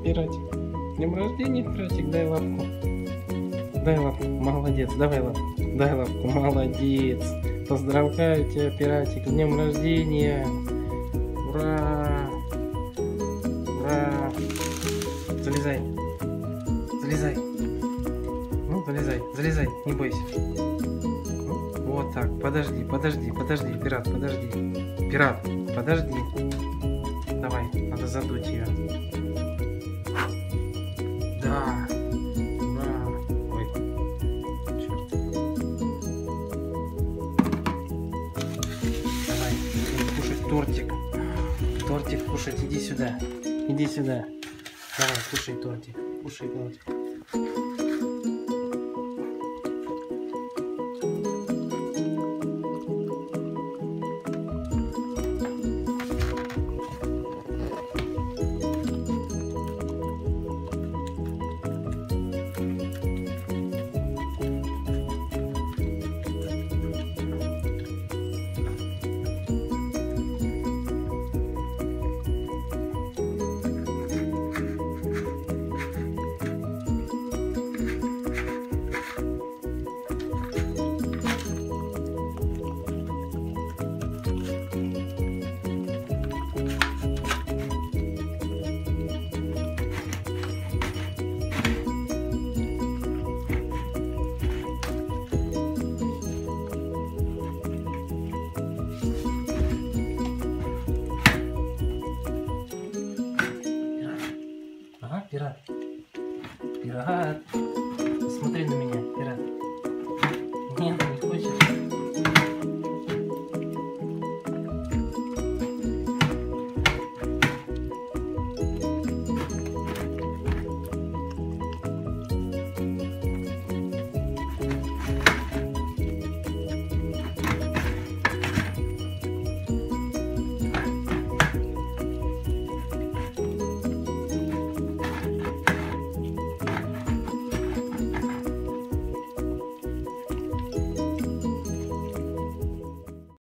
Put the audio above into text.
пиратик. С днем рождения, пиратик, дай лапку. Дай лапку, молодец, давай лапку. Дай лапку, молодец. Поздравляю тебя, пиратик, с днем рождения. Ура! Ура! Залезай. Залезай. Ну, залезай, залезай, не бойся. Вот так, подожди, пират, подожди. Пират, подожди. Давай, надо задуть ее. Да. Ура. Ой. Черт. Давай, будем кушать тортик. Тортик кушать, иди сюда. Иди сюда. Давай, кушай тортик. Кушай тортик. Ага, пират. Пират. Смотри на меня.